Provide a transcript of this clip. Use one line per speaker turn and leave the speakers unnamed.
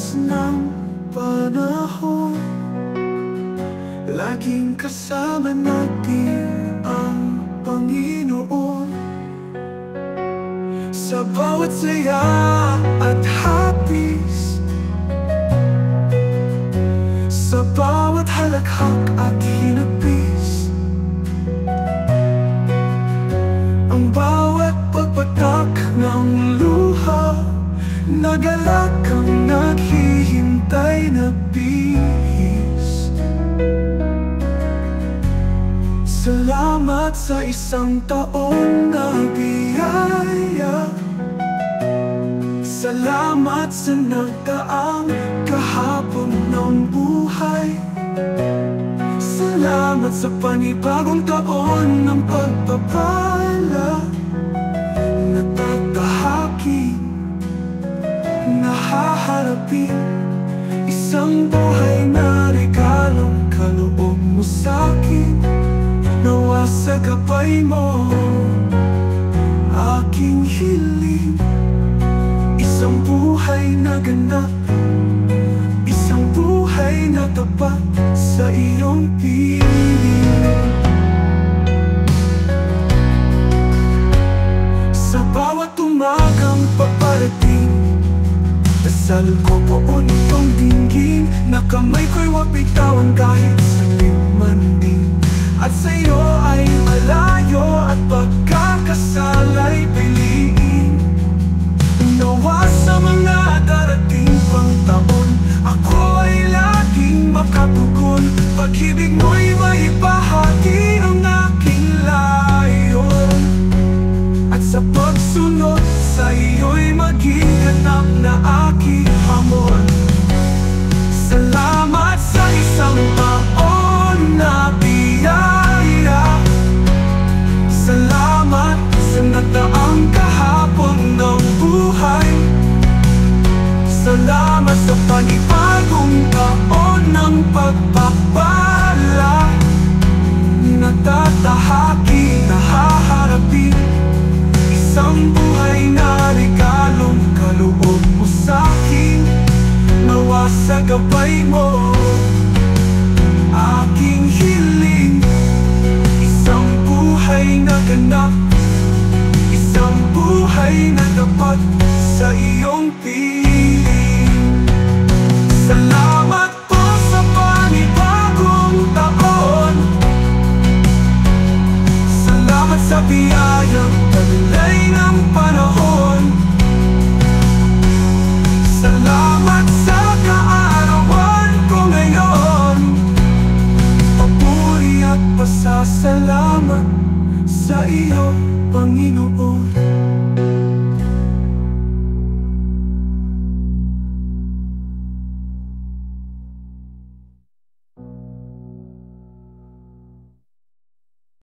oras ng panahon, laging kasama natin ang Panginoon. Sa bawat saya at hapis, sa bawat halakhak at hinapis, ang bawat pagpatak ng luha, nagalak ang naghihintay na bihis. Salamat sa isang taon na biyaya, salamat sa nagdaang kahapon ng buhay, salamat sa panibagong taon ng pagpapala. Natatahaking, nahaharapin, isang buhay na regalong kaloob mo sa'kin. Nawa sa gabay mo aking hiling, isang buhay na ganap, isang buhay na tapat sa iyong piling. Sa bawat umagang paparating, dasal ko poon itong dinggin, na kamay ko'y huwag bitawan kahit saglit man din. At sa'yo ay malayo at pagkakasala'y piliin. Nawa sa mga darating pang taon, ako ay laging makatugon. Pag-ibig mo'y maibahagi ang aking layon, at sa pagsunod sa iyo'y maging ganap na aking hamon. Salamat sa isang taon na biyaya, salamat sa nagdaang kahapon ng buhay, salamat sa panibagong taon ng pagpapala. Natatahaki, nahaharapin, isang buhay na regalong kaloob mo sa'kin. Nawa sa gabay mo aking hiling, isang buhay na ganap, isang buhay na tapat sa iyong piling.